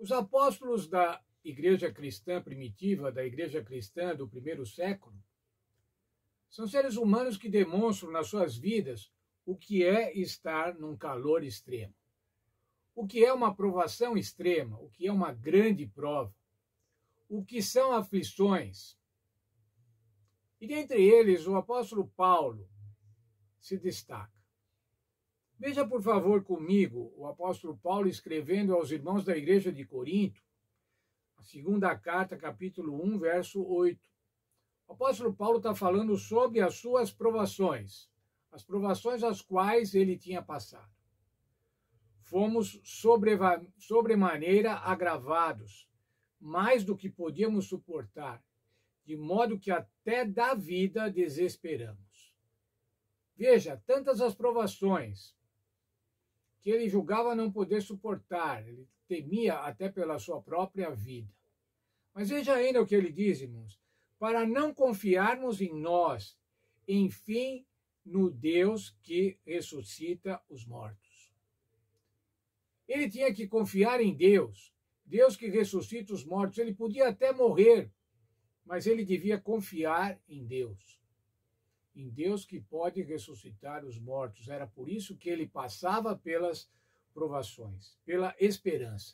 Os apóstolos da igreja cristã primitiva, da igreja cristã do primeiro século, são seres humanos que demonstram nas suas vidas o que é estar num calor extremo, o que é uma provação extrema, o que é uma grande prova, o que são aflições. E dentre eles, o apóstolo Paulo se destaca. Veja, por favor, comigo, o apóstolo Paulo escrevendo aos irmãos da igreja de Corinto, a segunda carta, capítulo 1, verso 8. O apóstolo Paulo está falando sobre as suas provações, as provações às quais ele tinha passado. Fomos sobremaneira agravados, mais do que podíamos suportar, de modo que até da vida desesperamos. Veja, tantas as provações que ele julgava não poder suportar, ele temia até pela sua própria vida. Mas veja ainda o que ele diz, irmãos, para não confiarmos em nós, enfim, no Deus que ressuscita os mortos. Ele tinha que confiar em Deus, Deus que ressuscita os mortos. Ele podia até morrer, mas ele devia confiar em Deus que pode ressuscitar os mortos. Era por isso que ele passava pelas provações, pela esperança.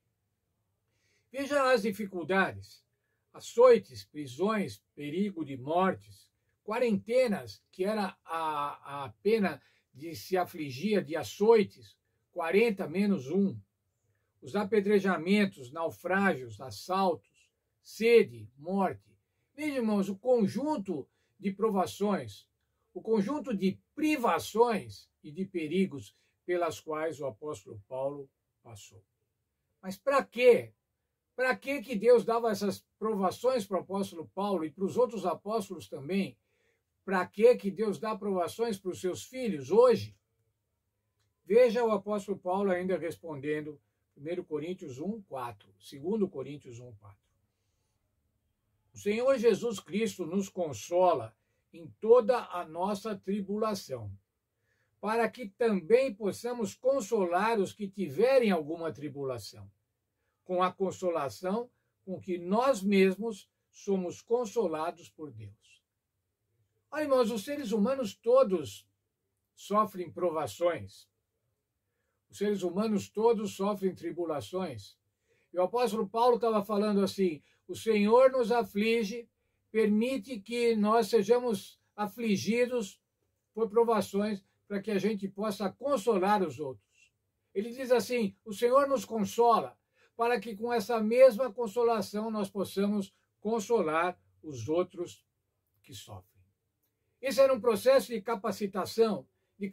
Veja as dificuldades, açoites, prisões, perigo de mortes, quarentenas, que era a pena de se afligir de açoites, 40 menos 1, os apedrejamentos, naufrágios, assaltos, sede, morte. Veja, irmãos, o conjunto de provações, o conjunto de privações e de perigos pelas quais o apóstolo Paulo passou. Mas para quê? Para que Deus dava essas provações para o apóstolo Paulo e para os outros apóstolos também? Para que Deus dá provações para os seus filhos hoje? Veja o apóstolo Paulo ainda respondendo 1 Coríntios 1, 4, 2 Coríntios 1, 4. O Senhor Jesus Cristo nos consola em toda a nossa tribulação, para que também possamos consolar os que tiverem alguma tribulação, com a consolação com que nós mesmos somos consolados por Deus. Olha, irmãos, os seres humanos todos sofrem provações. Os seres humanos todos sofrem tribulações. E o apóstolo Paulo estava falando assim: o Senhor nos aflige, permite que nós sejamos afligidos por provações para que a gente possa consolar os outros. Ele diz assim: o Senhor nos consola, para que com essa mesma consolação nós possamos consolar os outros que sofrem. Esse era um processo de capacitação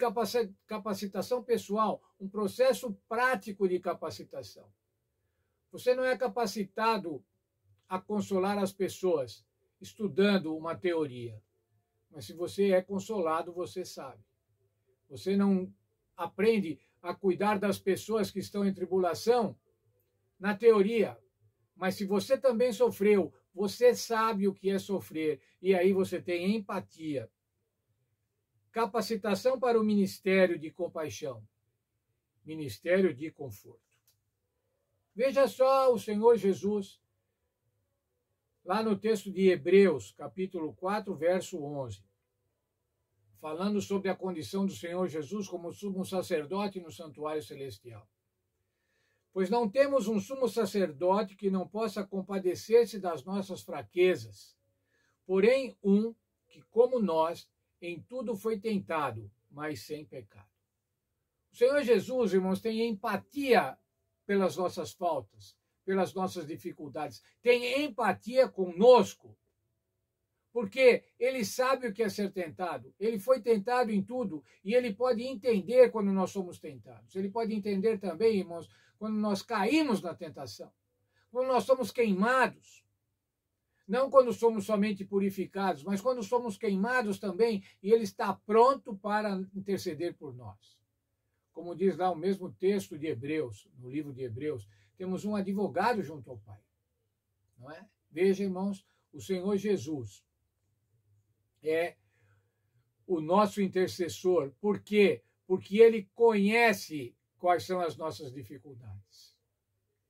pessoal, um processo prático de capacitação. Você não é capacitado a consolar as pessoas estudando uma teoria, mas se você é consolado, você sabe. Você não aprende a cuidar das pessoas que estão em tribulação na teoria, mas se você também sofreu, você sabe o que é sofrer, e aí você tem empatia. Capacitação para o ministério de compaixão, ministério de conforto. Veja só o Senhor Jesus, lá no texto de Hebreus, capítulo 4, verso 11, falando sobre a condição do Senhor Jesus como sumo sacerdote no santuário celestial. Pois não temos um sumo sacerdote que não possa compadecer-se das nossas fraquezas, porém um que, como nós, em tudo foi tentado, mas sem pecado. O Senhor Jesus, irmãos, tem empatia pelas nossas faltas, pelas nossas dificuldades. Tem empatia conosco, porque ele sabe o que é ser tentado. Ele foi tentado em tudo e ele pode entender quando nós somos tentados. Ele pode entender também, irmãos, quando nós caímos na tentação, quando nós somos queimados. Não quando somos somente purificados, mas quando somos queimados também, e ele está pronto para interceder por nós. Como diz lá o mesmo texto de Hebreus, no livro de Hebreus, temos um advogado junto ao Pai. Não é? Veja, irmãos, o Senhor Jesus é o nosso intercessor. Por quê? Porque ele conhece quais são as nossas dificuldades.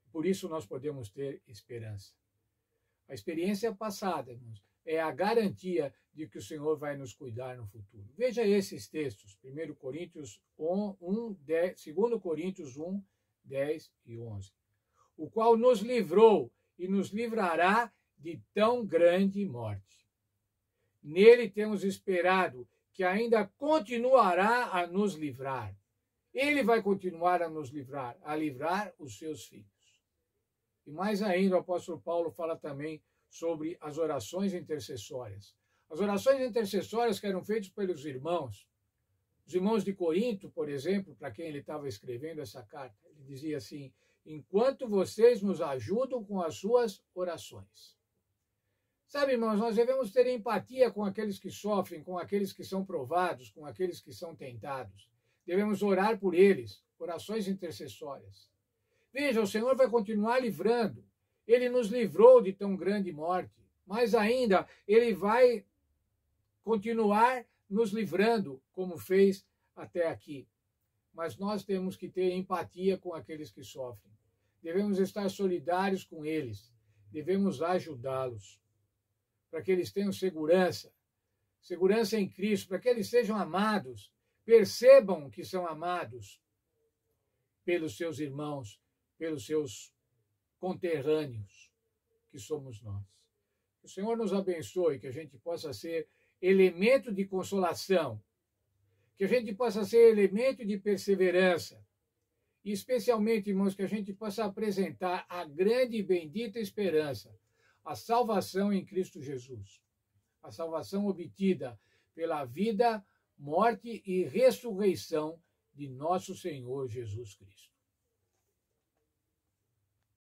Por isso nós podemos ter esperança. A experiência passada, irmãos, é a garantia de que o Senhor vai nos cuidar no futuro. Veja esses textos, 2 Coríntios 1, 10 e 11. O qual nos livrou e nos livrará de tão grande morte. Nele temos esperado que ainda continuará a nos livrar. Ele vai continuar a nos livrar, a livrar os seus filhos. E mais ainda, o apóstolo Paulo fala também sobre as orações intercessórias. As orações intercessórias que eram feitas pelos irmãos. Os irmãos de Corinto, por exemplo, para quem ele estava escrevendo essa carta, ele dizia assim: enquanto vocês nos ajudam com as suas orações. Sabe, irmãos, nós devemos ter empatia com aqueles que sofrem, com aqueles que são provados, com aqueles que são tentados. Devemos orar por eles, orações intercessórias. Veja, o Senhor vai continuar livrando. Ele nos livrou de tão grande morte. Mas ainda, Ele vai continuar nos livrando, como fez até aqui. Mas nós temos que ter empatia com aqueles que sofrem. Devemos estar solidários com eles. Devemos ajudá-los, para que eles tenham segurança em Cristo, para que eles sejam amados, percebam que são amados pelos seus irmãos, pelos seus conterrâneos, que somos nós. Que o Senhor nos abençoe, que a gente possa ser elemento de consolação, que a gente possa ser elemento de perseverança, e especialmente, irmãos, que a gente possa apresentar a grande e bendita esperança, a salvação em Cristo Jesus, a salvação obtida pela vida, morte e ressurreição de nosso Senhor Jesus Cristo.